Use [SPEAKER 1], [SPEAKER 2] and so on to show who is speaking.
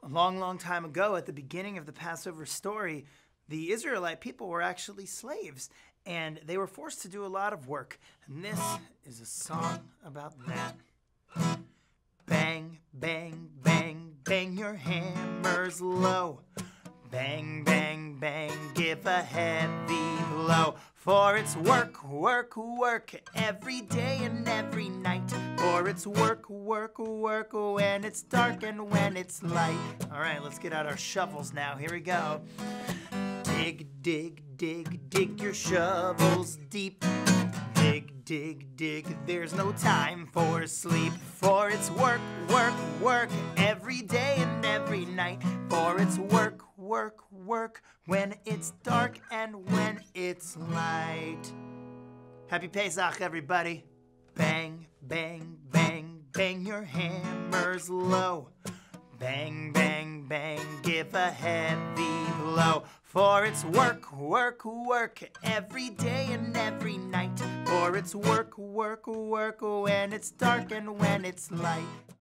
[SPEAKER 1] A long, long time ago, at the beginning of the Passover story, the Israelite people were actually slaves, and they were forced to do a lot of work. And this is a song about that. Bang, bang, bang, bang your hammers low. Bang, bang, bang, give a heavy blow. For it's work, work, work, every day and every night. For it's work, work, work, when it's dark and when it's light. All right, let's get out our shovels now. Here we go. Dig, dig, dig, dig your shovels deep. Dig, dig, dig, there's no time for sleep. For it's work, work, work, every day and every night. For it's work, work, work, when it's dark and when it's light. Happy Pesach, everybody. Bang, bang, bang, bang your hammers low. Bang, bang, bang, give a heavy blow. For it's work, work, work, every day and every night. For it's work, work, work, when it's dark and when it's light.